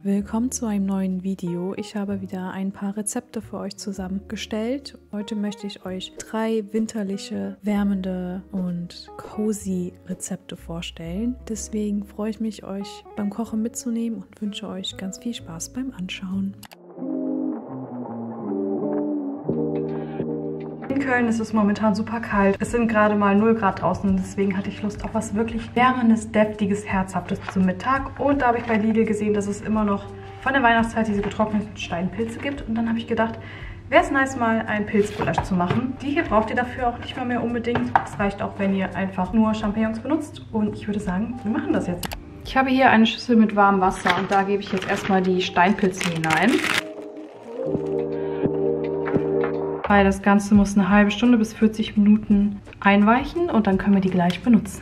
Willkommen zu einem neuen Video. Ich habe wieder ein paar Rezepte für euch zusammengestellt. Heute möchte ich euch 3 winterliche, wärmende und cozy Rezepte vorstellen. Deswegen freue ich mich, euch beim Kochen mitzunehmen und wünsche euch ganz viel Spaß beim Anschauen. In Köln ist es momentan super kalt. Es sind gerade mal 0 Grad draußen und deswegen hatte ich Lust auf was wirklich wärmendes, deftiges, herzhaftes zum Mittag. Und da habe ich bei Lidl gesehen, dass es immer noch von der Weihnachtszeit diese getrockneten Steinpilze gibt. Und dann habe ich gedacht, wäre es nice, mal ein Pilzgulasch zu machen. Die hier braucht ihr dafür auch nicht mal mehr unbedingt. Es reicht auch, wenn ihr einfach nur Champignons benutzt. Und ich würde sagen, wir machen das jetzt. Ich habe hier eine Schüssel mit warmem Wasser und da gebe ich jetzt erstmal die Steinpilze hinein. Weil das Ganze muss eine halbe Stunde bis 40 Minuten einweichen und dann können wir die gleich benutzen.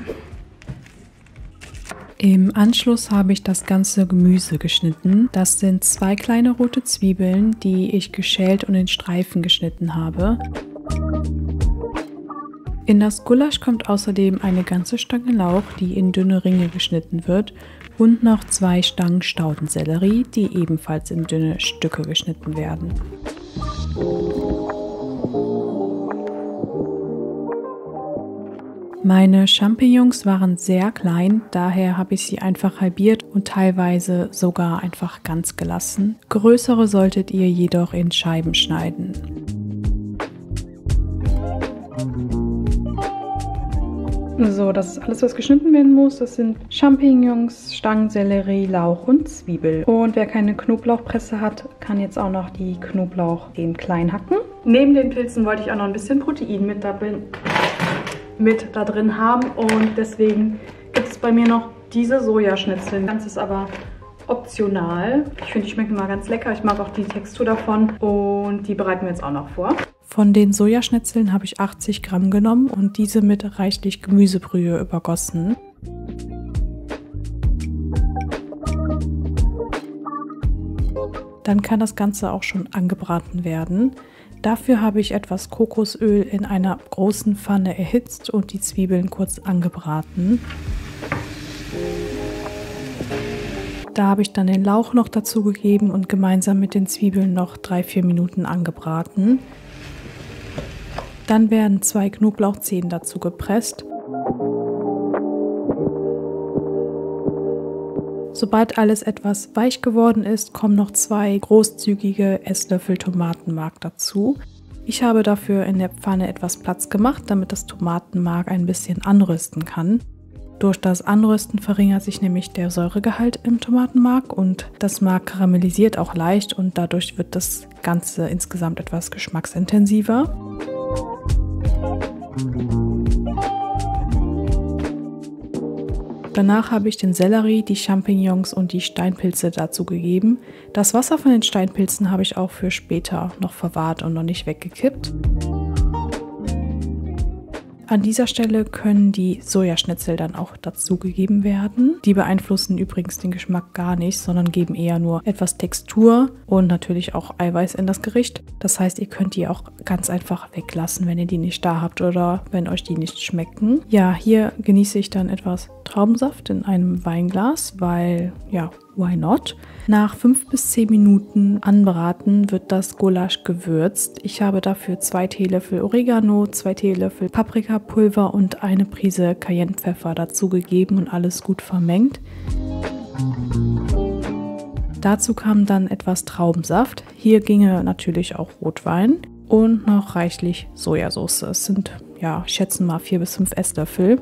Im Anschluss habe ich das ganze Gemüse geschnitten. Das sind 2 kleine rote Zwiebeln, die ich geschält und in Streifen geschnitten habe. In das Gulasch kommt außerdem eine ganze Stange Lauch, die in dünne Ringe geschnitten wird, und noch 2 Stangen Staudensellerie, die ebenfalls in dünne Stücke geschnitten werden. Meine Champignons waren sehr klein, daher habe ich sie einfach halbiert und teilweise sogar einfach ganz gelassen. Größere solltet ihr jedoch in Scheiben schneiden. So, das ist alles, was geschnitten werden muss. Das sind Champignons, Stangensellerie, Lauch und Zwiebel. Und wer keine Knoblauchpresse hat, kann jetzt auch noch die Knoblauch eben klein hacken. Neben den Pilzen wollte ich auch noch ein bisschen Protein mit da drin haben und deswegen gibt es bei mir noch diese Sojaschnitzel. Das Ganze ist aber optional. Ich finde, die schmecken mal ganz lecker. Ich mag auch die Textur davon und die bereiten wir jetzt auch noch vor. Von den Sojaschnitzeln habe ich 80 Gramm genommen und diese mit reichlich Gemüsebrühe übergossen. Dann kann das Ganze auch schon angebraten werden. Dafür habe ich etwas Kokosöl in einer großen Pfanne erhitzt und die Zwiebeln kurz angebraten. Da habe ich dann den Lauch noch dazu gegeben und gemeinsam mit den Zwiebeln noch 3-4 Minuten angebraten. Dann werden 2 Knoblauchzehen dazu gepresst. Sobald alles etwas weich geworden ist, kommen noch 2 großzügige Esslöffel Tomatenmark dazu. Ich habe dafür in der Pfanne etwas Platz gemacht, damit das Tomatenmark ein bisschen anrösten kann. Durch das Anrösten verringert sich nämlich der Säuregehalt im Tomatenmark und das Mark karamellisiert auch leicht und dadurch wird das Ganze insgesamt etwas geschmacksintensiver. Danach habe ich den Sellerie, die Champignons und die Steinpilze dazu gegeben. Das Wasser von den Steinpilzen habe ich auch für später noch verwahrt und noch nicht weggekippt. An dieser Stelle können die Sojaschnitzel dann auch dazu gegeben werden. Die beeinflussen übrigens den Geschmack gar nicht, sondern geben eher nur etwas Textur und natürlich auch Eiweiß in das Gericht. Das heißt, ihr könnt die auch ganz einfach weglassen, wenn ihr die nicht da habt oder wenn euch die nicht schmecken. Ja, hier genieße ich dann etwas Traubensaft in einem Weinglas, weil, ja, why not? Nach 5 bis 10 Minuten anbraten wird das Gulasch gewürzt. Ich habe dafür 2 Teelöffel Oregano, 2 Teelöffel Paprikapulver und eine Prise Cayennepfeffer dazu gegeben und alles gut vermengt. Dazu kam dann etwas Traubensaft. Hier ginge natürlich auch Rotwein und noch reichlich Sojasauce. Es sind, ja, ich schätze mal 4 bis 5 Esslöffel.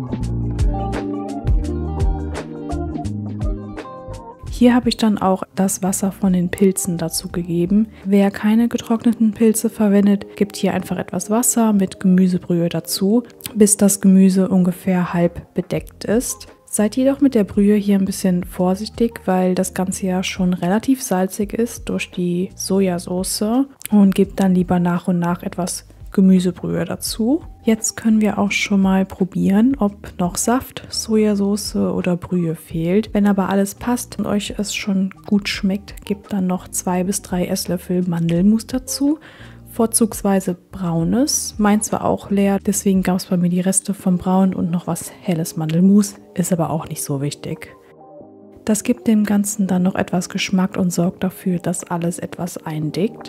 Hier habe ich dann auch das Wasser von den Pilzen dazu gegeben. Wer keine getrockneten Pilze verwendet, gibt hier einfach etwas Wasser mit Gemüsebrühe dazu, bis das Gemüse ungefähr halb bedeckt ist. Seid jedoch mit der Brühe hier ein bisschen vorsichtig, weil das Ganze ja schon relativ salzig ist durch die Sojasauce und gebt dann lieber nach und nach etwas Gemüsebrühe dazu. Jetzt können wir auch schon mal probieren, ob noch Saft, Sojasauce oder Brühe fehlt. Wenn aber alles passt und euch es schon gut schmeckt, gebt dann noch 2 bis 3 Esslöffel Mandelmus dazu. Vorzugsweise braunes. Meins war auch leer, deswegen gab es bei mir die Reste vom Braun und noch was helles Mandelmus. Ist aber auch nicht so wichtig. Das gibt dem Ganzen dann noch etwas Geschmack und sorgt dafür, dass alles etwas eindickt.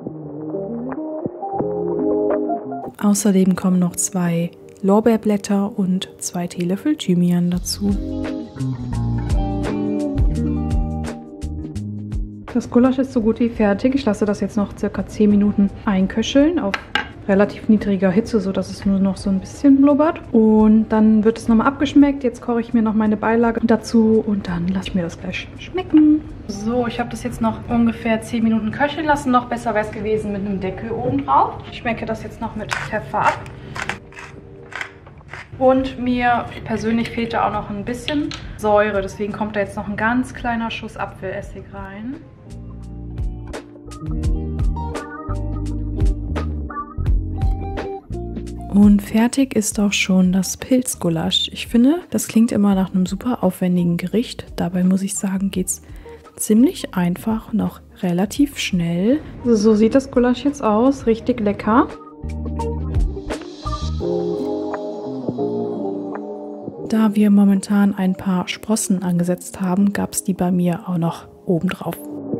Außerdem kommen noch 2 Lorbeerblätter und 2 Teelöffel Thymian dazu. Das Gulasch ist so gut wie fertig. Ich lasse das jetzt noch ca. 10 Minuten einköcheln auf relativ niedriger Hitze, sodass es nur noch so ein bisschen blubbert. Und dann wird es nochmal abgeschmeckt. Jetzt koche ich mir noch meine Beilage dazu und dann lasse ich mir das gleich schmecken. So, ich habe das jetzt noch ungefähr 10 Minuten köcheln lassen. Noch besser wäre es gewesen mit einem Deckel oben drauf. Ich schmecke das jetzt noch mit Pfeffer ab. Und mir persönlich fehlt da auch noch ein bisschen Säure. Deswegen kommt da jetzt noch ein ganz kleiner Schuss Apfelessig rein. Und fertig ist auch schon das Pilzgulasch. Ich finde, das klingt immer nach einem super aufwendigen Gericht. Dabei muss ich sagen, geht es ziemlich einfach, noch relativ schnell. So sieht das Gulasch jetzt aus. Richtig lecker. Da wir momentan ein paar Sprossen angesetzt haben, gab es die bei mir auch noch obendrauf.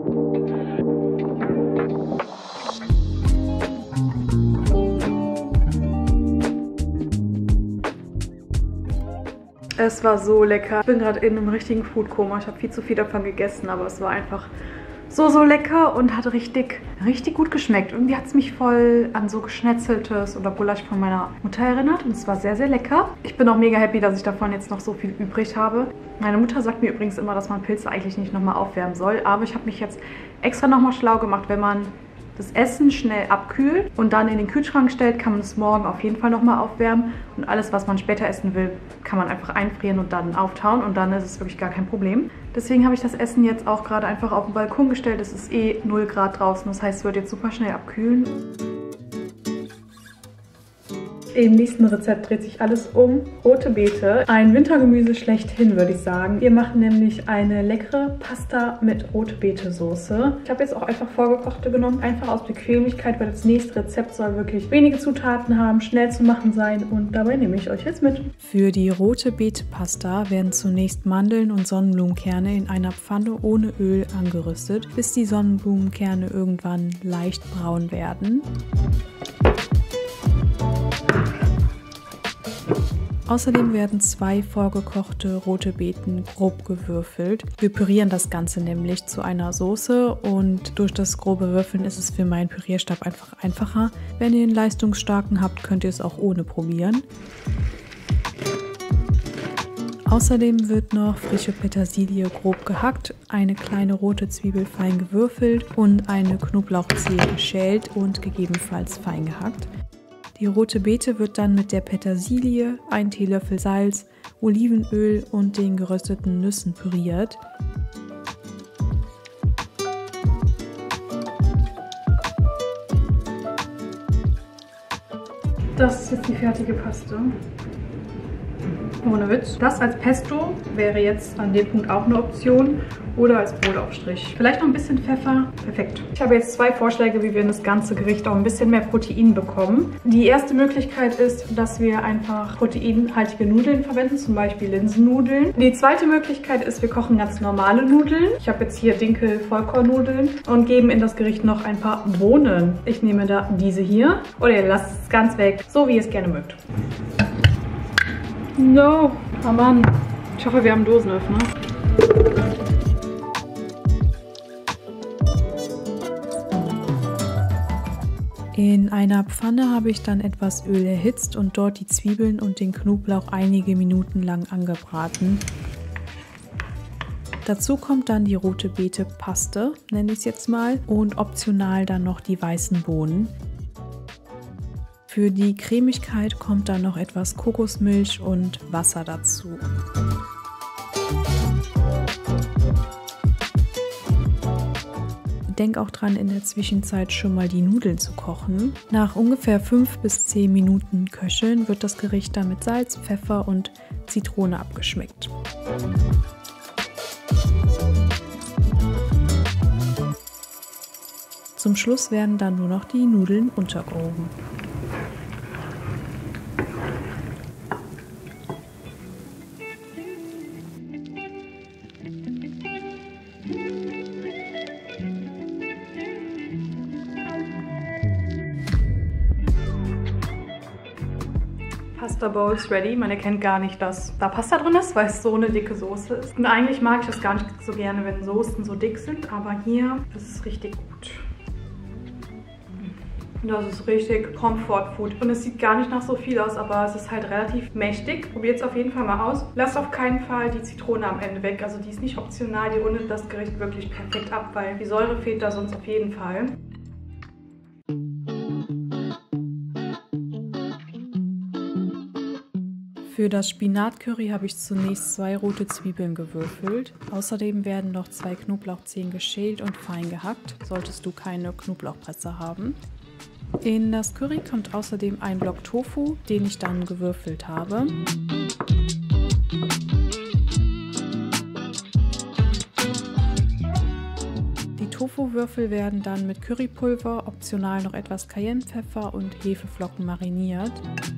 Es war so lecker. Ich bin gerade in einem richtigen Foodkoma. Ich habe viel zu viel davon gegessen, aber es war einfach so lecker und hat richtig gut geschmeckt. Irgendwie hat es mich voll an so geschnetzeltes oder Gulasch von meiner Mutter erinnert und es war sehr lecker. Ich bin auch mega happy, dass ich davon jetzt noch so viel übrig habe. Meine Mutter sagt mir übrigens immer, dass man Pilze eigentlich nicht nochmal aufwärmen soll, aber ich habe mich jetzt extra nochmal schlau gemacht. Wenn man das Essen schnell abkühlt und dann in den Kühlschrank stellt, kann man es morgen auf jeden Fall nochmal aufwärmen. Und alles, was man später essen will, kann man einfach einfrieren und dann auftauen. Und dann ist es wirklich gar kein Problem. Deswegen habe ich das Essen jetzt auch gerade einfach auf den Balkon gestellt. Es ist eh 0 Grad draußen, das heißt, es wird jetzt super schnell abkühlen. Im nächsten Rezept dreht sich alles um rote Beete. Ein Wintergemüse schlechthin, würde ich sagen. Wir machen nämlich eine leckere Pasta mit Rotbeete-Soße. Ich habe jetzt auch einfach vorgekochte genommen, einfach aus Bequemlichkeit, weil das nächste Rezept soll wirklich wenige Zutaten haben, schnell zu machen sein und dabei nehme ich euch jetzt mit. Für die rote Beete-Pasta werden zunächst Mandeln und Sonnenblumenkerne in einer Pfanne ohne Öl angerüstet, bis die Sonnenblumenkerne irgendwann leicht braun werden. Außerdem werden 2 vorgekochte rote Beeten grob gewürfelt. Wir pürieren das Ganze nämlich zu einer Soße und durch das grobe Würfeln ist es für meinen Pürierstab einfach einfacher. Wenn ihr einen leistungsstarken habt, könnt ihr es auch ohne probieren. Außerdem wird noch frische Petersilie grob gehackt, eine kleine rote Zwiebel fein gewürfelt und eine Knoblauchzehe geschält und gegebenenfalls fein gehackt. Die rote Beete wird dann mit der Petersilie, 1 Teelöffel Salz, Olivenöl und den gerösteten Nüssen püriert. Das ist jetzt die fertige Paste. Ohne Witz. Das als Pesto wäre jetzt an dem Punkt auch eine Option oder als Brotaufstrich. Vielleicht noch ein bisschen Pfeffer. Perfekt. Ich habe jetzt 2 Vorschläge, wie wir in das ganze Gericht auch ein bisschen mehr Protein bekommen. Die erste Möglichkeit ist, dass wir einfach proteinhaltige Nudeln verwenden, zum Beispiel Linsennudeln. Die zweite Möglichkeit ist, wir kochen ganz normale Nudeln. Ich habe jetzt hier Dinkel-Vollkornnudeln und geben in das Gericht noch ein paar Bohnen. Ich nehme da diese hier oder ihr lasst es ganz weg, so wie ihr es gerne mögt. No, oh Mann. Ich hoffe, wir haben Dosenöffner. In einer Pfanne habe ich dann etwas Öl erhitzt und dort die Zwiebeln und den Knoblauch einige Minuten lang angebraten. Dazu kommt dann die rote Beete-Paste, nenne ich es jetzt mal, und optional dann noch die weißen Bohnen. Für die Cremigkeit kommt dann noch etwas Kokosmilch und Wasser dazu. Denk auch dran, in der Zwischenzeit schon mal die Nudeln zu kochen. Nach ungefähr 5 bis 10 Minuten Köcheln wird das Gericht dann mit Salz, Pfeffer und Zitrone abgeschmeckt. Zum Schluss werden dann nur noch die Nudeln untergehoben. Pasta Bowl ist ready. Man erkennt gar nicht, dass da Pasta drin ist, weil es so eine dicke Soße ist. Und eigentlich mag ich das gar nicht so gerne, wenn Soßen so dick sind. Aber hier ist es richtig gut. Das ist richtig Comfort Food. Und es sieht gar nicht nach so viel aus, aber es ist halt relativ mächtig. Probiert es auf jeden Fall mal aus. Lasst auf keinen Fall die Zitrone am Ende weg. Also die ist nicht optional. Die rundet das Gericht wirklich perfekt ab, weil die Säure fehlt da sonst auf jeden Fall. Für das Spinatcurry habe ich zunächst 2 rote Zwiebeln gewürfelt. Außerdem werden noch 2 Knoblauchzehen geschält und fein gehackt, solltest du keine Knoblauchpresse haben. In das Curry kommt außerdem ein Block Tofu, den ich dann gewürfelt habe. Die Tofu-Würfel werden dann mit Currypulver, optional noch etwas Cayennepfeffer und Hefeflocken mariniert.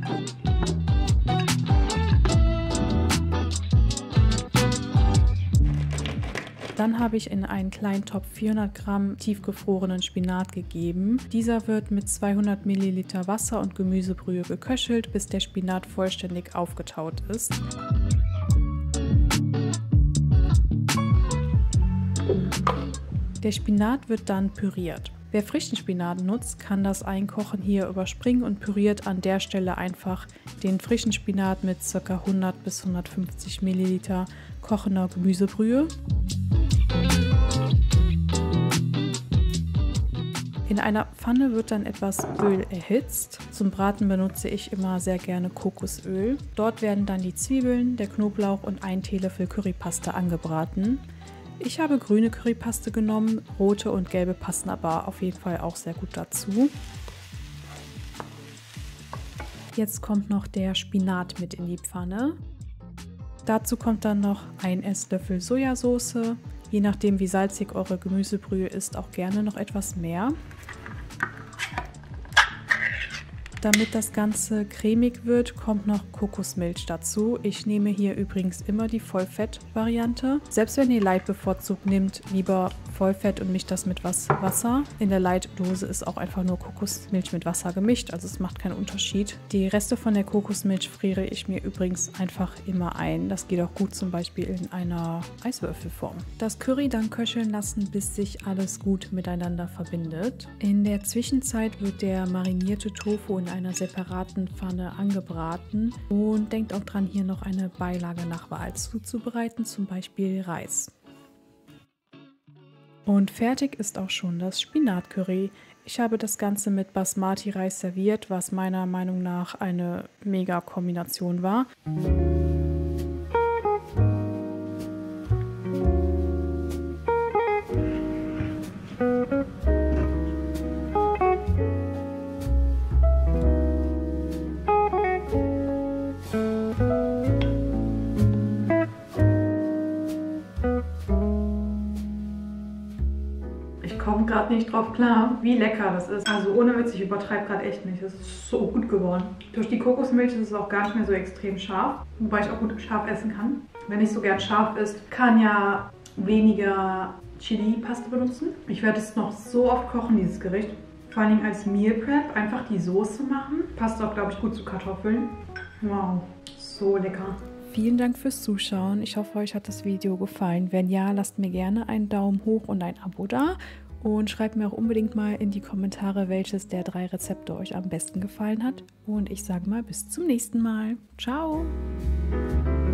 Dann habe ich in einen kleinen Topf 400 Gramm tiefgefrorenen Spinat gegeben. Dieser wird mit 200 Milliliter Wasser und Gemüsebrühe geköchelt, bis der Spinat vollständig aufgetaut ist. Der Spinat wird dann püriert. Wer frischen Spinat nutzt, kann das Einkochen hier überspringen und püriert an der Stelle einfach den frischen Spinat mit ca. 100 bis 150 Milliliter kochender Gemüsebrühe. In einer Pfanne wird dann etwas Öl erhitzt. Zum Braten benutze ich immer sehr gerne Kokosöl. Dort werden dann die Zwiebeln, der Knoblauch und ein Teelöffel Currypaste angebraten. Ich habe grüne Currypaste genommen, rote und gelbe passen aber auf jeden Fall auch sehr gut dazu. Jetzt kommt noch der Spinat mit in die Pfanne. Dazu kommt dann noch ein Esslöffel Sojasauce. Je nachdem wie salzig eure Gemüsebrühe ist, auch gerne noch etwas mehr. Damit das Ganze cremig wird, kommt noch Kokosmilch dazu. Ich nehme hier übrigens immer die Vollfett-Variante. Selbst wenn ihr Light bevorzugt, nehmt lieber Vollfett und mischt das mit Wasser. In der Light-Dose ist auch einfach nur Kokosmilch mit Wasser gemischt, also es macht keinen Unterschied. Die Reste von der Kokosmilch friere ich mir übrigens einfach immer ein. Das geht auch gut zum Beispiel in einer Eiswürfelform. Das Curry dann köcheln lassen, bis sich alles gut miteinander verbindet. In der Zwischenzeit wird der marinierte Tofu in einer separaten Pfanne angebraten und denkt auch dran, hier noch eine Beilage nach Wahl zuzubereiten, zum Beispiel Reis. Und fertig ist auch schon das Spinatcurry. Ich habe das Ganze mit Basmati-Reis serviert, was meiner Meinung nach eine mega Kombination war. Gerade nicht drauf klar, wie lecker das ist. Also ohne Witz, ich übertreibe gerade echt nicht. Das ist so gut geworden. Durch die Kokosmilch ist es auch gar nicht mehr so extrem scharf, wobei ich auch gut scharf essen kann. Wer nicht so gern scharf isst, kann ja weniger Chili-Paste benutzen. Ich werde es noch so oft kochen, dieses Gericht. Vor allen Dingen als Meal Prep. Einfach die Soße machen. Passt auch, glaube ich, gut zu Kartoffeln. Wow, so lecker. Vielen Dank fürs Zuschauen. Ich hoffe, euch hat das Video gefallen. Wenn ja, lasst mir gerne einen Daumen hoch und ein Abo da. Und schreibt mir auch unbedingt mal in die Kommentare, welches der 3 Rezepte euch am besten gefallen hat. Und ich sage mal bis zum nächsten Mal. Ciao!